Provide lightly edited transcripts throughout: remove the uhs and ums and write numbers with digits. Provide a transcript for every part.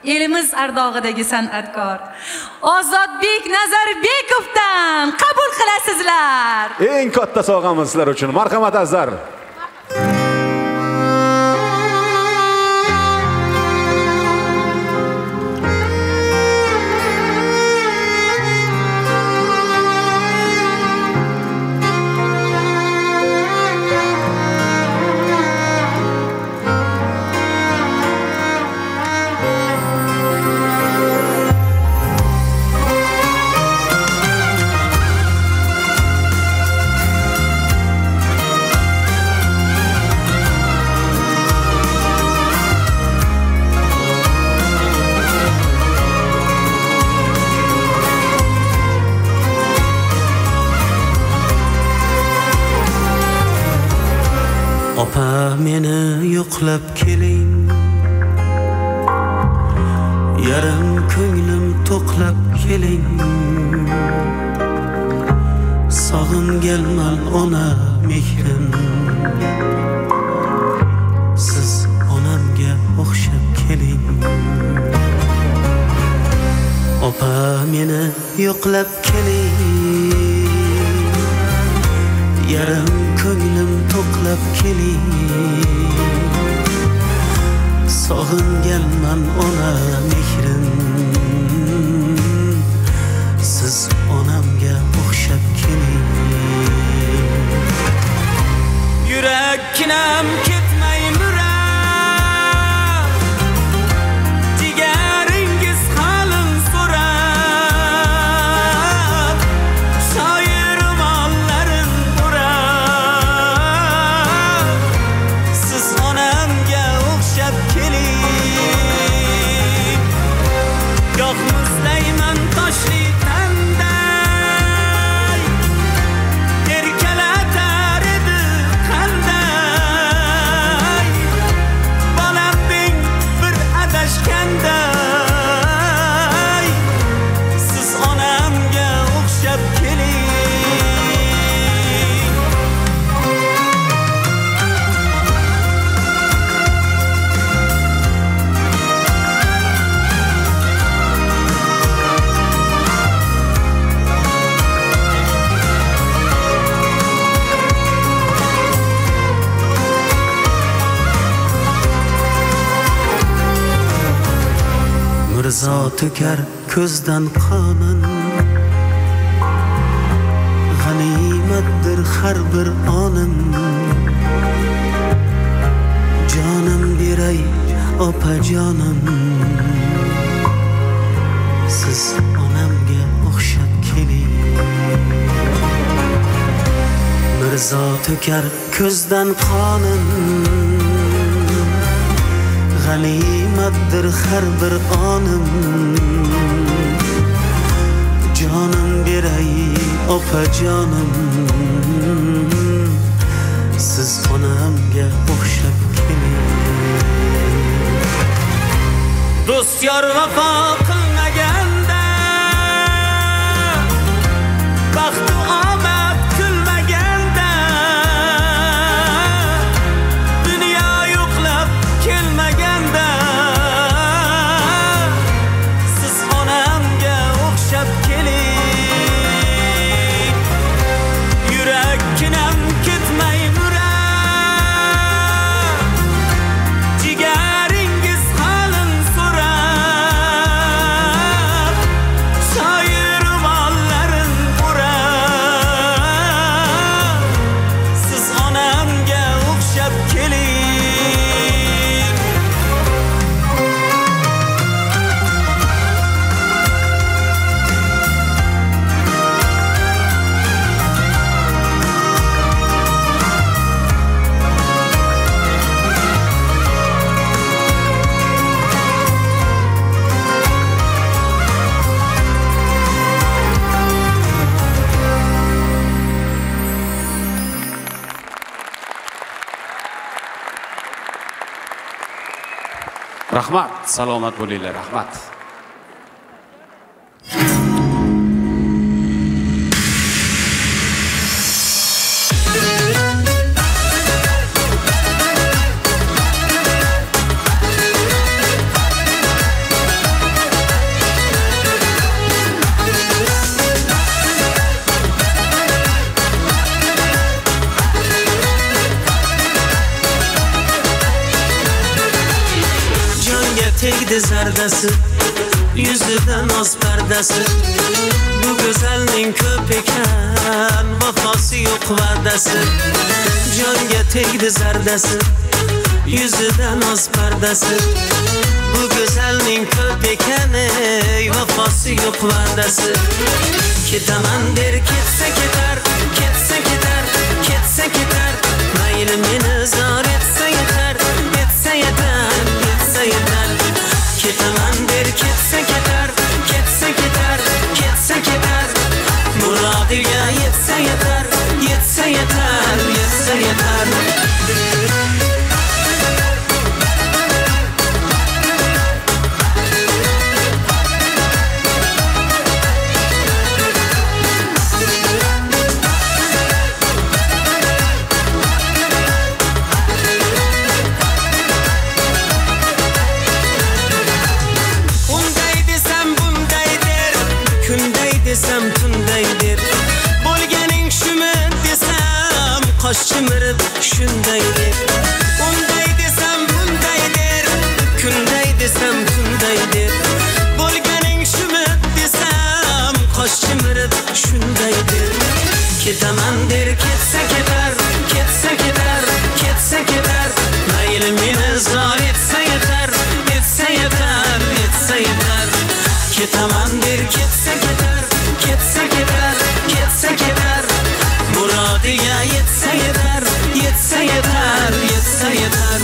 elimiz ardog'idagi san'atkor Ozodbek Nazarbekovdan qabul qilasizlar. Eng katta sovg'amiz sizlar uchun. Marhamat azizlar. Opa meni yo'qlab keling, yarim ko'nglim to'qlab keling. Sog'inganman ona mehrim, siz onamga o'xshab keling. Opa meni yo'qlab keling, yarim ko'nglim to'qlab keling. Sog'inganman ona mehrim, siz onamga o'xshab keling. Yurakkinam ketmay murar, jigaringiz qalin so'rar, shoir mollarin urar, siz onamga o'xshab keling. Yo'q muzlayman toshli tanday, erkalatar edi qanday, bolamning bir adashganday, siz onamga o'xshab keling. Mirzo to'kar ko'zdan qonin, g'animatdir har bir onim. Jonim beray opa jonim, siz onamga o'xshab keling. Mirzo to'kar ko'zdan qonin, g'animatdir har bir onim. Jonim beray opa jonim, siz onamga o'xshab keling. Do'st yor vafo qilmaganda, baxt omad kulmaganda, dunyo yo'qlab kelmaganda, siz onamga o'xshab keling. Yurakkinam ketmay murar, jigaringiz qalin so'rar, shoir mollarin urar, siz onamga o'xshab keling. Rahmat, salomat bo'linglar, rahmat. tegdi zardasi, yüzüden oz pardasi. Bu go'zalning ko'p ekan, vafosi yo'q va'dasi. Jonga tegdi zardasi, yüzüden oz pardasi. Bu go'zalning ko'p ekan, vafosi yo'q va'dasi. Ketaman der ketsa ketar, ketsa ketar, ketsa ketar. Mayli meni zor etsa yetar, etsa yetar, etsa yetar. Ketaman der ketsa ketar, ketsa ketar, ketsa ketar. Murodiga yetsa yetar, yetsa yetar, yetsa yetar. Desem tundaydir, bo'lganing shumi desam qosh chimirib shundaydir. Unday desam bundaydir, kunday desam tundaydir. Bo'lganing shumi desam qosh chimirib shundaydir. Ketaman der ketsa ketar, ketsa ketar, ketsa ketar. Mayli meni zor etsa yetar, etsa yetar, etsa yetar. Ketaman der ketsa ketar, ketsa ketar, ketsa ketar. Murodiga yetsa yetar, yetsa yetar, yetsa yetar.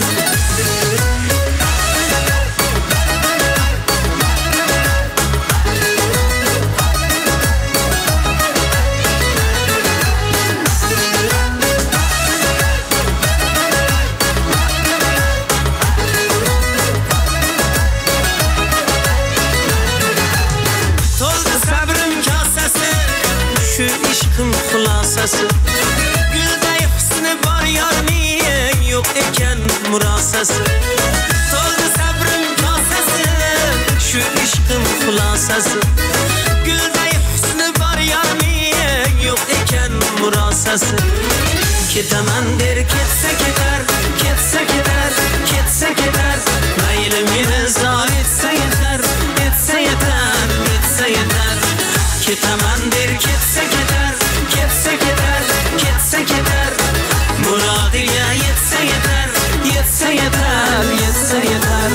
Xulosasi, gulday husni bor yorning yo'q ekan murosasi. To'ldi sabrim kosasi, shu ishqim xulosasi. Gulday husni bor yorning yo'q ekan murosasi. Ketaman der ketsa ketar, ketsa ketar, ketsa ketar. Mayli meni zor etsa yetar, etsa yetar, etsa yetar. Ketaman der ketsa ketar, ketsa ketar, ketsa ketar. Murodiga yetsa yetar, yetsa yetar, yetsa yetar.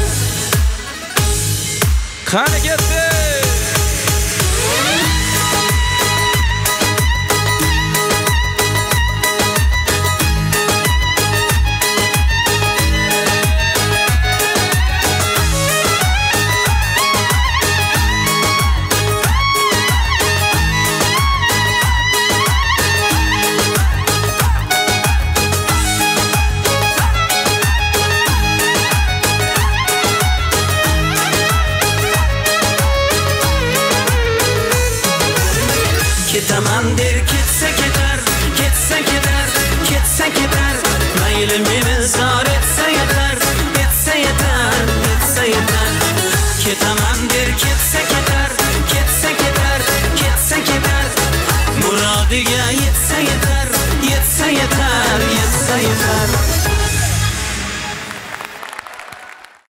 Qani ketdi. Ketaman der ketsa ketar, ketsa ketar, ketsa ketar. Mayli meni zor etsa yetar, etsa yetar, etsa yetar. Ketaman der ketsa ketar, ketsa ketar, ketsa ketar. Murodiga yetsa yetar, yetsa yetar, yetsa yetar.